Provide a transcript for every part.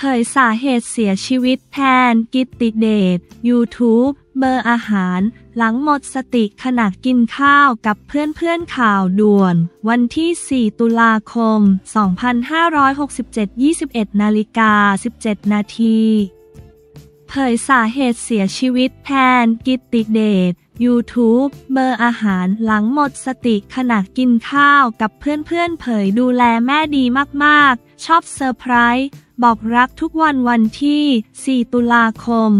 ยสาเหตุเสียชีวิตแทนกิตติเดช YouTube เบอร์อาหารหลังหมดสติขณะกินข้าวกับเพื่อนข่าวด่วนวันที่ 4 ตุลาคม 2567 21:17 นาทีเผยสาเหตุเสียชีวิตแทนกิตติเดช YouTube เบอร์อาหารหลังหมดสติขณะกินข้าวกับเพื่อนเผยดูแลแม่ดีมากๆชอบเซอร์ไพรส์บอกรักทุกวันที่ 4 ตุลาคม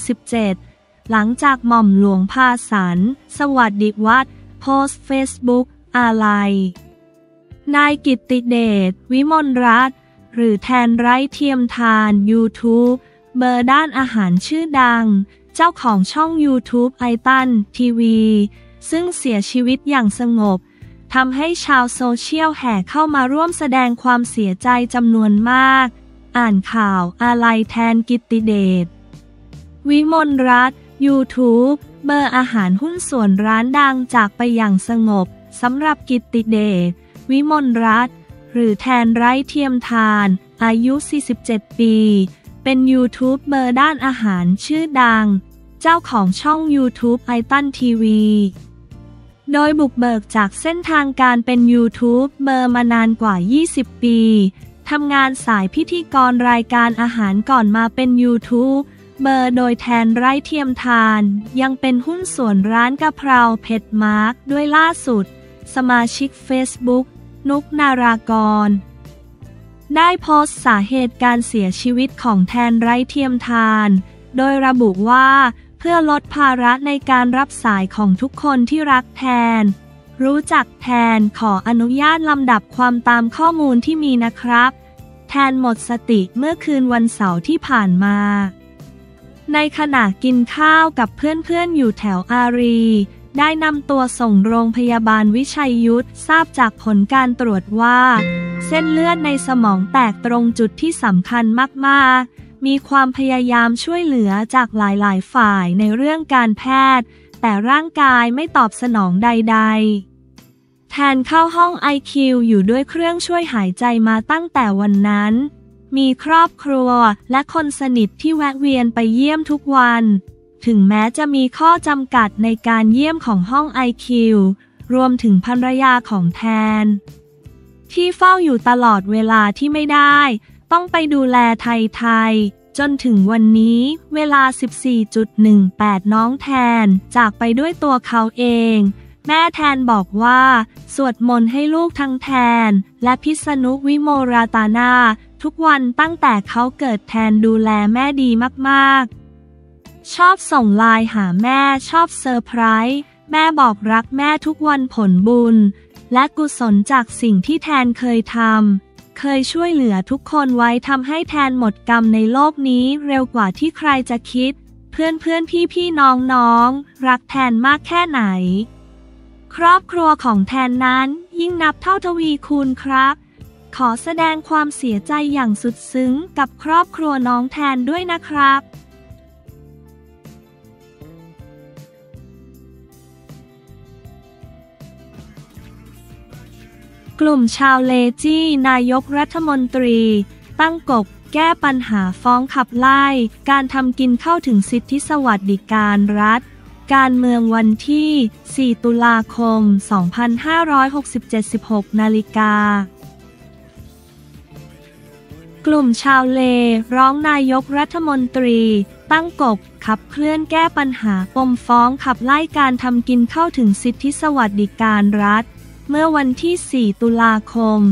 67หลังจากหม่อมหลวงพาสันสวัสดิวัฒน์โพสต์เฟซบุ๊กอาลัยนายกิตติเดช วิมลรัตน์หรือแทนไร้เทียมทาน YouTube เบอร์ด้านอาหารชื่อดังเจ้าของช่อง YouTube ไอตันทีวีซึ่งเสียชีวิตอย่างสงบทำให้ชาวโซเชียลแห่เข้ามาร่วมแสดงความเสียใจจำนวนมากอ่านข่าวอาลัยแทนกิตติเดช วิมลรัตน์ YouTube เบอร์อาหารหุ้นส่วนร้านดังจากไปอย่างสงบสำหรับกิตติเดช วิมลรัตน์หรือแทนไร้เทียมทานอายุ 47 ปีเป็นยูทูบเบอร์ด้านอาหารชื่อดังเจ้าของช่อง YouTube ไอตันทีวีโดยบุกเบิกจากเส้นทางการเป็นยูทูบเบอร์มานานกว่า 20 ปีทำงานสายพิธีกรรายการอาหารก่อนมาเป็นยูทูบเบอร์โดยแทนไร้เทียมทานยังเป็นหุ้นส่วนร้านกะเพราเผ็ดมาร์กด้วยล่าสุดสมาชิก Facebook นุกนารากรได้โพสต์สาเหตุการเสียชีวิตของแทนไร้เทียมทานโดยระบุว่าเพื่อลดภาระในการรับสายของทุกคนที่รักแทนรู้จักแทนขออนุญาตลำดับความตามข้อมูลที่มีนะครับแทนหมดสติเมื่อคืนวันเสาร์ที่ผ่านมาในขณะกินข้าวกับเพื่อนอยู่แถวอารีได้นำตัวส่งโรงพยาบาลวิชัยยุทธทราบจากผลการตรวจว่าเส้นเลือดในสมองแตกตรงจุดที่สำคัญมากๆมีความพยายามช่วยเหลือจากหลายฝ่ายในเรื่องการแพทย์แต่ร่างกายไม่ตอบสนองใดๆแทนเข้าห้อง IQ อยู่ด้วยเครื่องช่วยหายใจมาตั้งแต่วันนั้นมีครอบครัวและคนสนิทที่แวะเวียนไปเยี่ยมทุกวันถึงแม้จะมีข้อจำกัดในการเยี่ยมของห้อง IQ รวมถึงภรรยาของแทนที่เฝ้าอยู่ตลอดเวลาที่ไม่ได้ต้องไปดูแลไทยจนถึงวันนี้เวลา 14.18 น้องแทนจากไปด้วยตัวเขาเองแม่แทนบอกว่าสวดมนต์ให้ลูกทั้งแทนและพิษณุวิโมราตานาทุกวันตั้งแต่เขาเกิดแทนดูแลแม่ดีมากๆชอบส่งไลน์หาแม่ชอบเซอร์ไพรส์แม่บอกรักแม่ทุกวันผลบุญและกุศลจากสิ่งที่แทนเคยทำเคยช่วยเหลือทุกคนไว้ทำให้แทนหมดกรรมในโลกนี้เร็วกว่าที่ใครจะคิดเพื่อนพี่น้องรักแทนมากแค่ไหนครอบครัวของแทนนั้นยิ่งนับเท่าทวีคูณครับขอแสดงความเสียใจอย่างสุดซึ้งกับครอบครัวน้องแทนด้วยนะครับกลุ่มชาวเลจี้นายกรัฐมนตรีตั้งกบแก้ปัญหาฟ้องขับไล่การทำกินเข้าถึงสิทธิสวัสดิการรัฐการเมืองวันที่ 4 ตุลาคม 2567 16 นาฬิกากลุ่มชาวเลร้องนายกรัฐมนตรีตั้งกบขับเคลื่อนแก้ปัญหาปมฟ้องขับไล่การทำกินเข้าถึงสิทธิสวัสดิการรัฐเมื่อวันที่ 4 ตุลาคม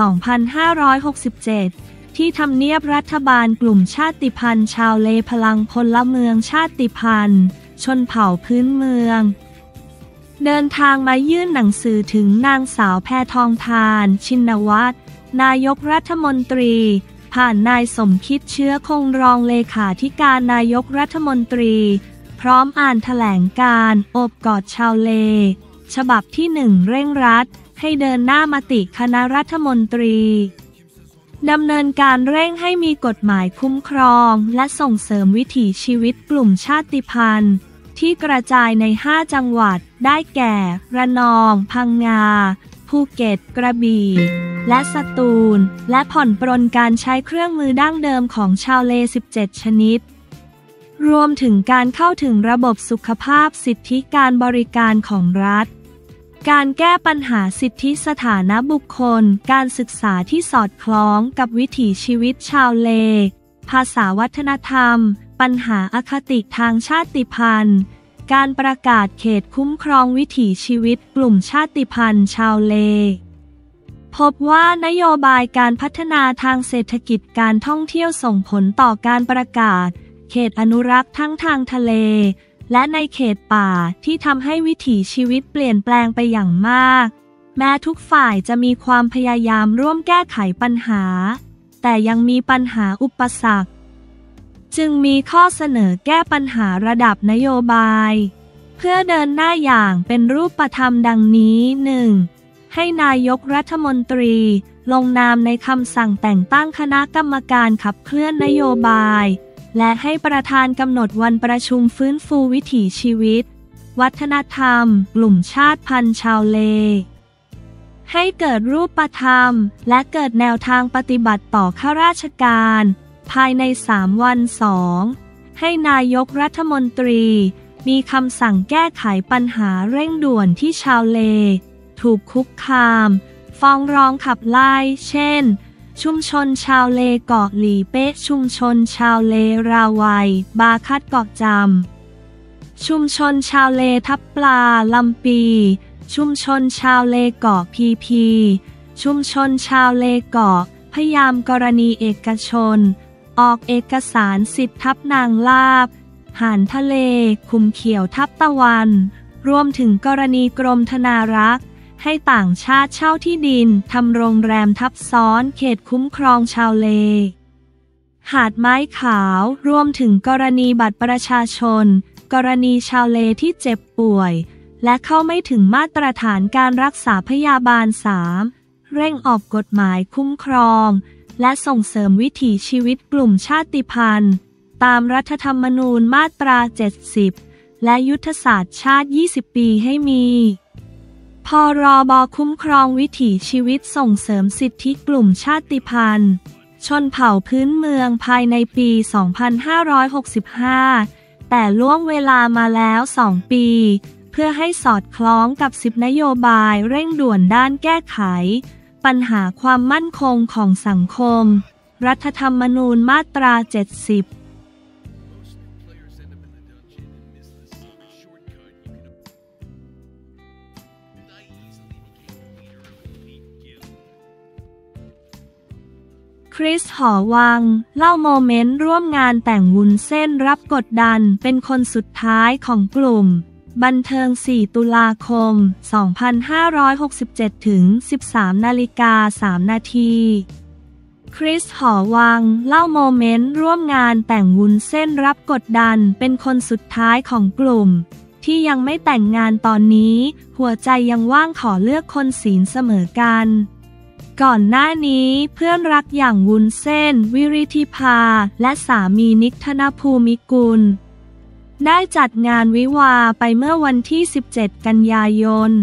2567 ที่ทำเนียบรัฐบาลกลุ่มชาติพันธุ์ชาวเลพลังพลเมืองชาติพันธุ์ชนเผ่าพื้นเมืองเดินทางมายื่นหนังสือถึงนางสาวแพทองธารชินวัตรนายกรัฐมนตรีผ่านนายสมคิดเชื้อคงรองเลขาธิการนายกรัฐมนตรีพร้อมอ่านแถลงการณ์โอบกอดชาวเลฉบับที่ 1 เร่งรัดให้เดินหน้ามติคณะรัฐมนตรีดำเนินการเร่งให้มีกฎหมายคุ้มครองและส่งเสริมวิถีชีวิตกลุ่มชาติพันธุ์ที่กระจายใน 5 จังหวัดได้แก่ระนองพังงาภูเก็ตกระบี่และสตูลและผ่อนปรนการใช้เครื่องมือดั้งเดิมของชาวเล17ชนิดรวมถึงการเข้าถึงระบบสุขภาพสิทธิการบริการของรัฐการแก้ปัญหาสิทธิสถานะบุคคลการศึกษาที่สอดคล้องกับวิถีชีวิตชาวเลภาษาวัฒนธรรมปัญหาอคติทางชาติพันธุ์การประกาศเขตคุ้มครองวิถีชีวิตกลุ่มชาติพันธุ์ชาวเลพบว่านโยบายการพัฒนาทางเศรษฐกิจการท่องเที่ยวส่งผลต่อการประกาศเขตอนุรักษ์ทั้งทางทะเลและในเขตป่าที่ทำให้วิถีชีวิตเปลี่ยนแปลงไปอย่างมากแม้ทุกฝ่ายจะมีความพยายามร่วมแก้ไขปัญหาแต่ยังมีปัญหาอุปสรรคจึงมีข้อเสนอแก้ปัญหาระดับนโยบายเพื่อเดินหน้าอย่างเป็นรูปธรรมดังนี้ 1. ให้นายกรัฐมนตรีลงนามในคำสั่งแต่งตั้งคณะกรรมการขับเคลื่อนนโยบายและให้ประธานกำหนดวันประชุมฟื้นฟูวิถีชีวิตวัฒนธรรมกลุ่มชาติพันธุ์ชาวเลให้เกิดรูปธรรมและเกิดแนวทางปฏิบัติต่อข้าราชการภายใน3 วัน 2. ให้นายกรัฐมนตรีมีคำสั่งแก้ไขปัญหาเร่งด่วนที่ชาวเลถูกคุกคามฟ้องร้องขับไล่เช่นชุมชนชาวเลเกาะหลีเป๊ะชุมชนชาวเลราวัยบาคัดเกาะจำชุมชนชาวเลทับปลาลำปีชุมชนชาวเลเกาะพีชุมชนชาวเลเกาะพยามกรณีเอกชนออกเอกสารสิทธิทับนางลาบหานทะเลคุมเขียวทับตะวันรวมถึงกรณีกรมธนารักษ์ให้ต่างชาติเช่าที่ดินทำโรงแรมทับซ้อนเขตคุ้มครองชาวเลหาดไม้ขาวรวมถึงกรณีบัตรประชาชนกรณีชาวเลที่เจ็บป่วยและเข้าไม่ถึงมาตรฐานการรักษาพยาบาล 3. เร่งออกกฎหมายคุ้มครองและส่งเสริมวิถีชีวิตกลุ่มชาติพันธุ์ตามรัฐธรรมนูญมาตรา 70 และยุทธศาสตร์ชาติ 20 ปีให้มีพรบ.คุ้มครองวิถีชีวิตส่งเสริมสิทธิกลุ่มชาติพันธุ์ชนเผ่าพื้นเมืองภายในปี 2565 แต่ล่วงเวลามาแล้ว 2 ปีเพื่อให้สอดคล้องกับ10 นโยบายเร่งด่วนด้านแก้ไขปัญหาความมั่นคงของสังคมรัฐธรรมนูญมาตรา 70คริส หอวังเล่าโมเมนต์ร่วมงานแต่งวุ้นเส้นรับกดดันเป็นคนสุดท้ายของกลุ่มบันเทิง4 ตุลาคม 2567 ถึง 13:03 นาทีคริส หอวังเล่าโมเมนต์ร่วมงานแต่งวุ้นเส้นรับกดดันเป็นคนสุดท้ายของกลุ่มที่ยังไม่แต่งงานตอนนี้หัวใจยังว่างขอเลือกคนศีลเสมอกันก่อนหน้านี้เพื่อนรักอย่างวุ้นเส้นวิริธิภาและสามีนิกธนภูมิกุลได้จัดงานวิวาห์ไปเมื่อวันที่ 17 กันยายน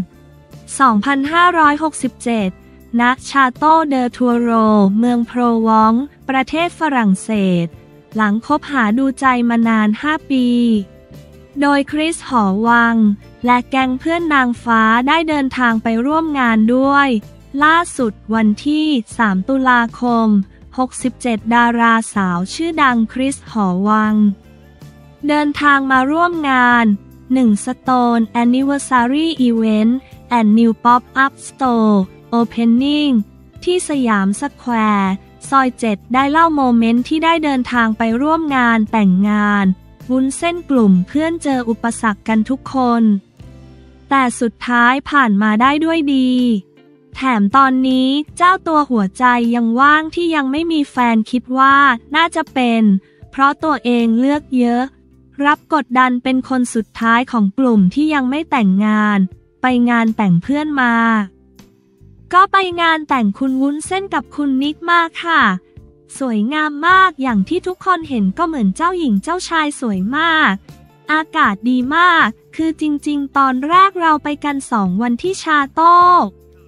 2567 ณ ชาโต้เดอทัวโรเมืองโพรวองซ์ประเทศฝรั่งเศสหลังคบหาดูใจมานาน 5 ปี โดยคริส หอวังและแก๊งเพื่อนนางฟ้าได้เดินทางไปร่วมงานด้วยล่าสุดวันที่ 3 ตุลาคม 67 ดาราสาวชื่อดังคริส หอวังเดินทางมาร่วมงาน1 Stone Anniversary Event and New Pop-up Store Opening ที่สยามสแควร์ซอย 7 ได้เล่าโมเมนต์ที่ได้เดินทางไปร่วมงานแต่งงานวุ้นเส้นกลุ่มเพื่อนเจออุปสรรคกันทุกคนแต่สุดท้ายผ่านมาได้ด้วยดีแถมตอนนี้เจ้าตัวหัวใจยังว่างที่ยังไม่มีแฟนคิดว่าน่าจะเป็นเพราะตัวเองเลือกเยอะรับกดดันเป็นคนสุดท้ายของกลุ่มที่ยังไม่แต่งงานไปงานแต่งเพื่อนมาก็ไปงานแต่งคุณวุ้นเส้นกับคุณนิกมาค่ะสวยงามมากอย่างที่ทุกคนเห็นก็เหมือนเจ้าหญิงเจ้าชายสวยมากอากาศดีมากคือจริงๆตอนแรกเราไปกัน2 วันที่ชาโต้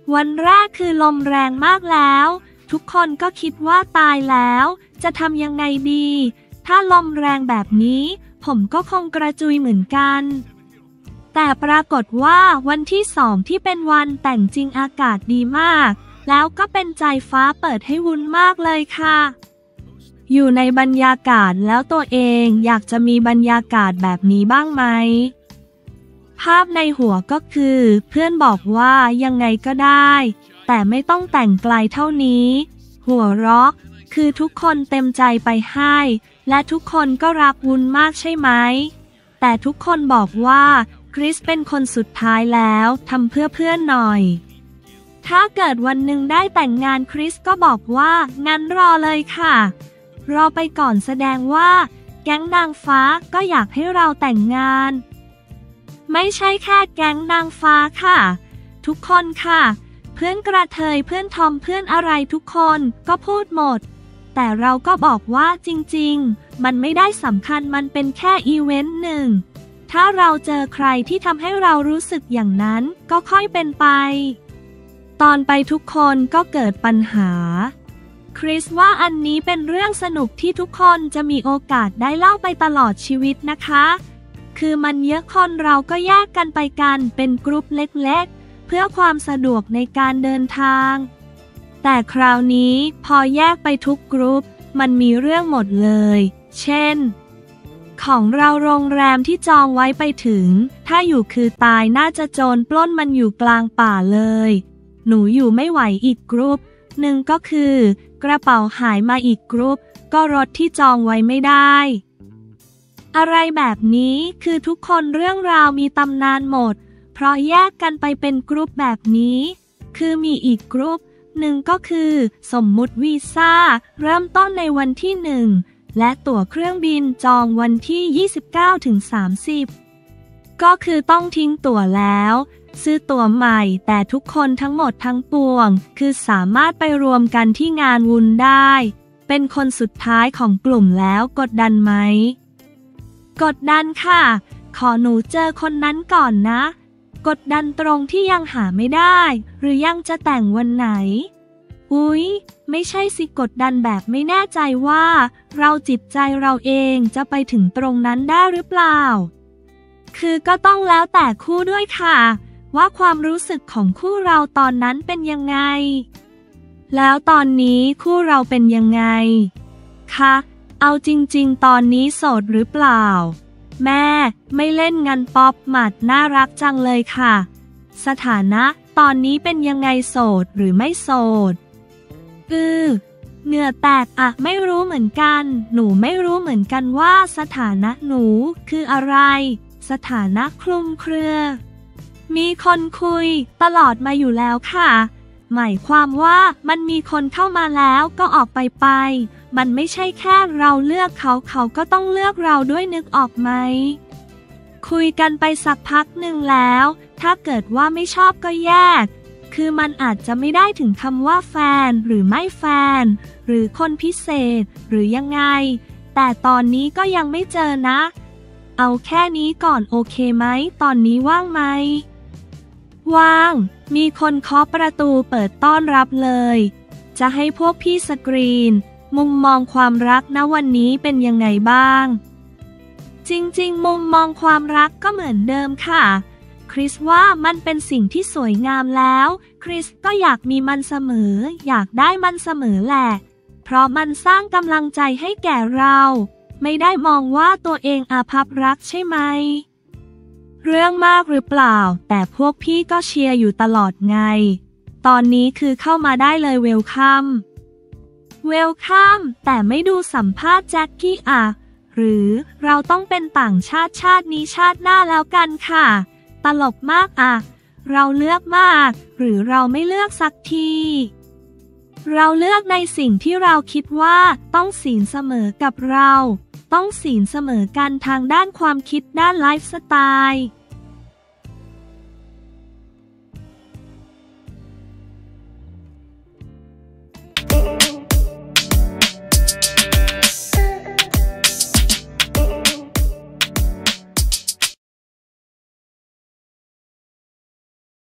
วันแรกคือลมแรงมากแล้วทุกคนก็คิดว่าตายแล้วจะทำยังไงดีถ้าลมแรงแบบนี้ผมก็คงกระจุยเหมือนกันแต่ปรากฏว่าวันที่2ที่เป็นวันแต่งจริงอากาศดีมากแล้วก็เป็นใจฟ้าเปิดให้วุ้นมากเลยค่ะอยู่ในบรรยากาศแล้วตัวเองอยากจะมีบรรยากาศแบบนี้บ้างไหมภาพในหัวก็คือเพื่อนบอกว่ายังไงก็ได้แต่ไม่ต้องแต่งไกลเท่านี้หัวเราะคือทุกคนเต็มใจไปให้และทุกคนก็รักวุ้นมากใช่ไหมแต่ทุกคนบอกว่าคริสเป็นคนสุดท้ายแล้วทำเพื่อเพื่อนหน่อยถ้าเกิดวันหนึ่งได้แต่งงานคริสก็บอกว่างั้นรอเลยค่ะรอไปก่อนแสดงว่าแก๊งนางฟ้าก็อยากให้เราแต่งงานไม่ใช่แค่แก๊งนางฟ้าค่ะทุกคนค่ะเพื่อนกระเทยเพื่อนทอมเพื่อนอะไรทุกคนก็พูดหมดแต่เราก็บอกว่าจริงๆมันไม่ได้สำคัญมันเป็นแค่อีเวนต์หนึ่งถ้าเราเจอใครที่ทำให้เรารู้สึกอย่างนั้นก็ค่อยเป็นไปตอนไปทุกคนก็เกิดปัญหาคริสว่าอันนี้เป็นเรื่องสนุกที่ทุกคนจะมีโอกาสได้เล่าไปตลอดชีวิตนะคะคือมันเยอะคนเราก็แยกกันไปกันเป็นกรุ๊ปเล็กๆเพื่อความสะดวกในการเดินทางแต่คราวนี้พอแยกไปทุกกรุ๊ปมันมีเรื่องหมดเลยเช่นของเราโรงแรมที่จองไว้ไปถึงถ้าอยู่คือตายน่าจะโจรปล้นมันอยู่กลางป่าเลยหนูอยู่ไม่ไหวอีกกรุ๊ปหนึ่งก็คือกระเป๋าหายมาอีกกรุ๊ปก็รถที่จองไว้ไม่ได้อะไรแบบนี้คือทุกคนเรื่องราวมีตำนานหมดเพราะแยกกันไปเป็นกรุ๊ปแบบนี้คือมีอีกกรุ๊ปหนึ่งก็คือสมมุติวีซ่าเริ่มต้นในวันที่1และตั๋วเครื่องบินจองวันที่29-30ก็คือต้องทิ้งตั๋วแล้วซื้อตั๋วใหม่แต่ทุกคนทั้งหมดทั้งปวงคือสามารถไปรวมกันที่งานวุ้นได้เป็นคนสุดท้ายของกลุ่มแล้วกดดันไหมกดดันค่ะขอหนูเจอคนนั้นก่อนนะกดดันตรงที่ยังหาไม่ได้หรือยังจะแต่งวันไหนอุ๊ยไม่ใช่สิกดดันแบบไม่แน่ใจว่าเราจิตใจเราเองจะไปถึงตรงนั้นได้หรือเปล่าคือก็ต้องแล้วแต่คู่ด้วยค่ะว่าความรู้สึกของคู่เราตอนนั้นเป็นยังไงแล้วตอนนี้คู่เราเป็นยังไงคะเอาจริงๆตอนนี้โสดหรือเปล่าแม่ไม่เล่นงานป๊อปหมัดน่ารักจังเลยค่ะสถานะตอนนี้เป็นยังไงโสดหรือไม่โสดเหงื่อแตกอะไม่รู้เหมือนกันหนูไม่รู้เหมือนกันว่าสถานะหนูคืออะไรสถานะคลุมเครือมีคนคุยตลอดมาอยู่แล้วค่ะหมายความว่ามันมีคนเข้ามาแล้วก็ออกไปมันไม่ใช่แค่เราเลือกเขาเขาก็ต้องเลือกเราด้วยนึกออกไหมคุยกันไปสักพักหนึ่งแล้วถ้าเกิดว่าไม่ชอบก็แยกคือมันอาจจะไม่ได้ถึงคำว่าแฟนหรือไม่แฟนหรือคนพิเศษหรือยังไงแต่ตอนนี้ก็ยังไม่เจอนะเอาแค่นี้ก่อนโอเคไหมตอนนี้ว่างไหมว่างมีคนเคาะประตูเปิดต้อนรับเลยจะให้พวกพี่สกรีนมุมมองความรักณวันนี้เป็นยังไงบ้างจริงๆมุมมองความรักก็เหมือนเดิมค่ะคริสว่ามันเป็นสิ่งที่สวยงามแล้วคริสก็อยากมีมันเสมออยากได้มันเสมอแหละเพราะมันสร้างกำลังใจให้แก่เราไม่ได้มองว่าตัวเองอาภัพรักใช่ไหมเรื่องมากหรือเปล่าแต่พวกพี่ก็เชียร์อยู่ตลอดไงตอนนี้คือเข้ามาได้เลยเวลคัมแต่ไม่ดูสัมภาษณ์แจ็คกี้อะหรือเราต้องเป็นต่างชาตินี้ชาติหน้าแล้วกันค่ะตลกมากอะเราเลือกมากหรือเราไม่เลือกสักทีเราเลือกในสิ่งที่เราคิดว่าต้องศีลเสมอกับเราต้องศีลเสมอกันทางด้านความคิดด้านไลฟ์สไตล์